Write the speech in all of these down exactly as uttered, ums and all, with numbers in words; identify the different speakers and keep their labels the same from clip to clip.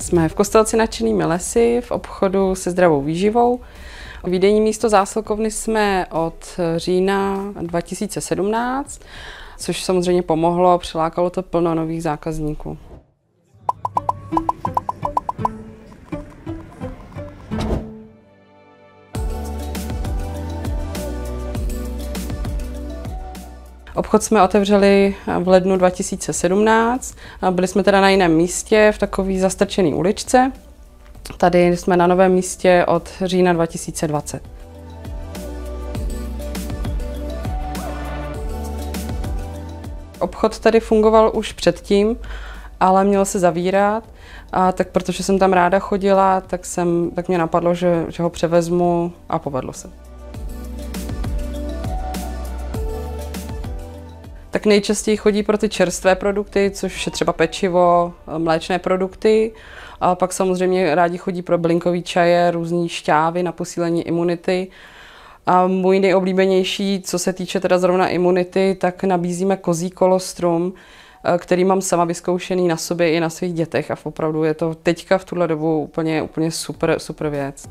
Speaker 1: Jsme v Kostelci nad Černými lesy v obchodu se zdravou výživou. Výdejní místo zásilkovny jsme od října dva tisíce sedmnáct, což samozřejmě pomohlo, přilákalo to plno nových zákazníků. Obchod jsme otevřeli v lednu dva tisíce sedmnáct. Byli jsme teda na jiném místě, v takové zastrčené uličce. Tady jsme na novém místě od října dva tisíce dvacet. Obchod tady fungoval už předtím, ale měl se zavírat. A tak protože jsem tam ráda chodila, tak, jsem, tak mě napadlo, že, že ho převezmu a povedlo se. Tak nejčastěji chodí pro ty čerstvé produkty, což je třeba pečivo, mléčné produkty. A pak samozřejmě rádi chodí pro bylinkové čaje, různé šťávy na posílení imunity. A můj nejoblíbenější, co se týče teda zrovna imunity, tak nabízíme kozí kolostrum, který mám sama vyzkoušený na sobě i na svých dětech a opravdu je to teďka v tuhle dobu úplně, úplně super, super věc.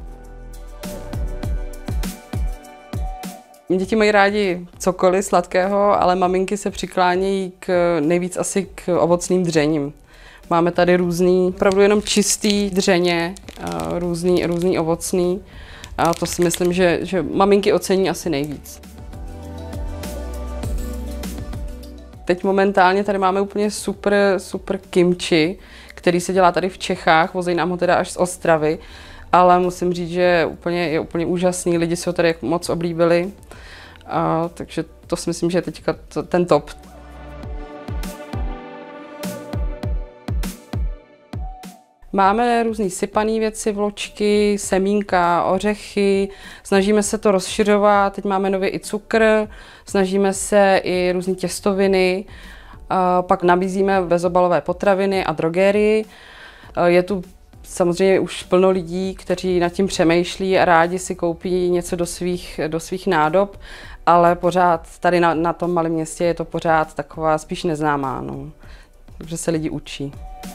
Speaker 1: Děti mají rádi cokoliv sladkého, ale maminky se přiklánějí k, nejvíc asi k ovocným dřením. Máme tady různý, opravdu jenom čistý dřeně, různý, různý ovocný. A to si myslím, že, že maminky ocení asi nejvíc. Teď momentálně tady máme úplně super, super kimchi, který se dělá tady v Čechách, vozí nám ho teda až z Ostravy, ale musím říct, že je úplně, je úplně úžasný, lidi si ho tady moc oblíbili, a, takže to si myslím, že je teďka to, ten top. Máme různé sypané věci, vločky, semínka, ořechy, snažíme se to rozšiřovat, teď máme nově i cukr, snažíme se i různé těstoviny, a pak nabízíme bezobalové potraviny a drogérii. Je tu samozřejmě už plno lidí, kteří nad tím přemýšlí a rádi si koupí něco do svých, do svých nádob, ale pořád tady na, na tom malém městě je to pořád taková spíš neznámá, no. Takže se lidi učí.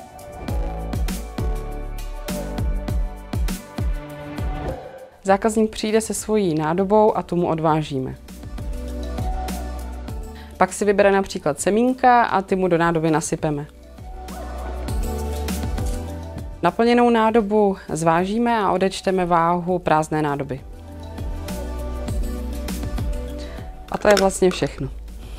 Speaker 1: Zákazník přijde se svojí nádobou a tu mu odvážíme. Pak si vybere například semínka a ty mu do nádoby nasypeme. Naplněnou nádobu zvážíme a odečteme váhu prázdné nádoby. A to je vlastně všechno.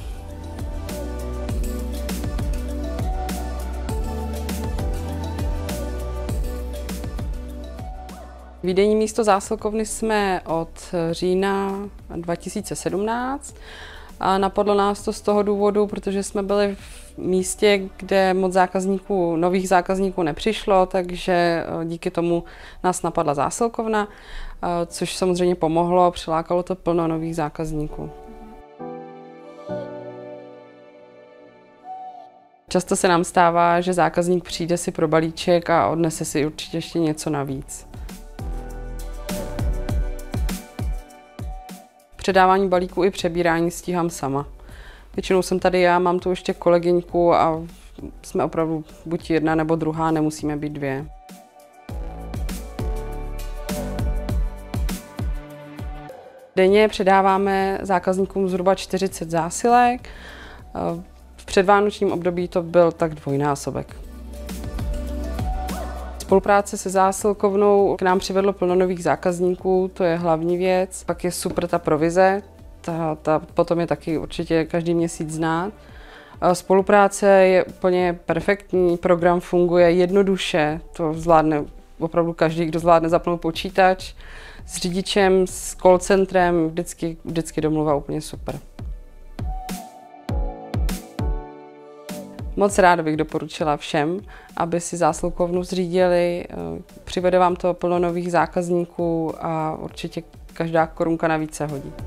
Speaker 1: Výdejní místo zásilkovny jsme od října dva tisíce sedmnáct a napadlo nás to z toho důvodu, protože jsme byli v místě, kde moc zákazníků, nových zákazníků nepřišlo, takže díky tomu nás napadla zásilkovna, což samozřejmě pomohlo, přilákalo to plno nových zákazníků. Často se nám stává, že zákazník přijde si pro balíček a odnese si určitě ještě něco navíc. Předávání balíků i přebírání stíhám sama. Většinou jsem tady já, mám tu ještě kolegyňku a jsme opravdu buď jedna nebo druhá, nemusíme být dvě. Denně předáváme zákazníkům zhruba čtyřicet zásilek. V předvánočním období to byl tak dvojnásobek. Spolupráce se zásilkovnou k nám přivedlo plno nových zákazníků, to je hlavní věc. Pak je super ta provize, ta, ta potom je taky určitě každý měsíc znát. Spolupráce je úplně perfektní, program funguje jednoduše, to zvládne opravdu každý, kdo zvládne zapnout počítač. S řidičem, s call centrem, vždycky, vždycky domluva úplně super. Moc ráda bych doporučila všem, aby si zásilkovnu zřídili. Přivede vám to plno nových zákazníků a určitě každá korunka navíc se hodí.